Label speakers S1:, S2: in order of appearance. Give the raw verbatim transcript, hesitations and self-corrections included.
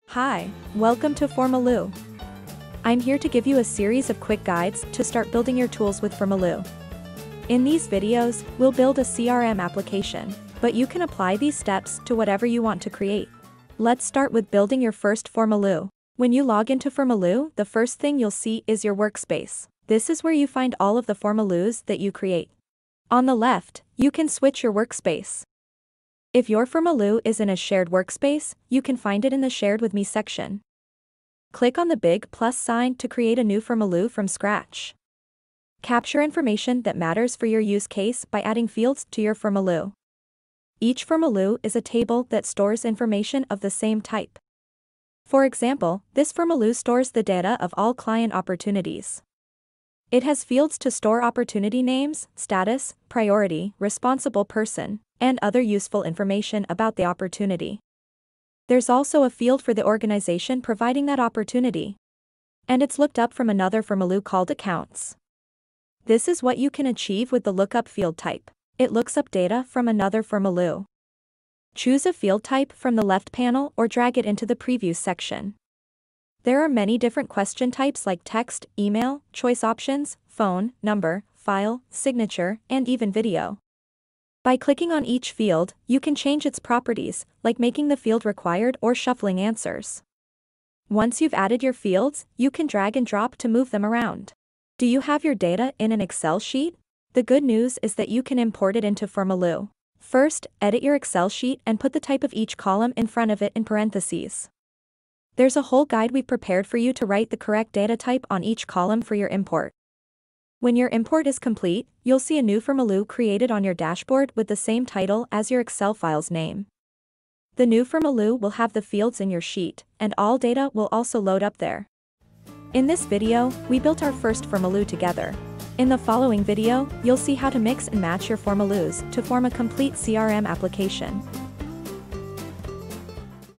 S1: Hi, welcome to Formaloo. I'm here to give you a series of quick guides to start building your tools with Formaloo. In these videos, we'll build a C R M application, but you can apply these steps to whatever you want to create. Let's start with building your first Formaloo. When you log into Formaloo, the first thing you'll see is your workspace. This is where you find all of the Formaloos that you create. On the left, you can switch your workspace. If your Formaloo is in a shared workspace, you can find it in the Shared With Me section. Click on the big plus sign to create a new Formaloo from scratch. Capture information that matters for your use case by adding fields to your Formaloo. Each Formaloo is a table that stores information of the same type. For example, this Formaloo stores the data of all client opportunities. It has fields to store opportunity names, status, priority, responsible person, and other useful information about the opportunity. There's also a field for the organization providing that opportunity. And it's looked up from another Formaloo called accounts. This is what you can achieve with the lookup field type. It looks up data from another Formaloo. Choose a field type from the left panel or drag it into the preview section. There are many different question types like text, email, choice options, phone, number, file, signature, and even video. By clicking on each field, you can change its properties, like making the field required or shuffling answers. Once you've added your fields, you can drag and drop to move them around. Do you have your data in an Excel sheet? The good news is that you can import it into Formaloo. First, edit your Excel sheet and put the type of each column in front of it in parentheses. There's a whole guide we've prepared for you to write the correct data type on each column for your import. When your import is complete, you'll see a new Formaloo created on your dashboard with the same title as your Excel file's name. The new Formaloo will have the fields in your sheet, and all data will also load up there. In this video, we built our first Formaloo together. In the following video, you'll see how to mix and match your Formaloos to form a complete C R M application.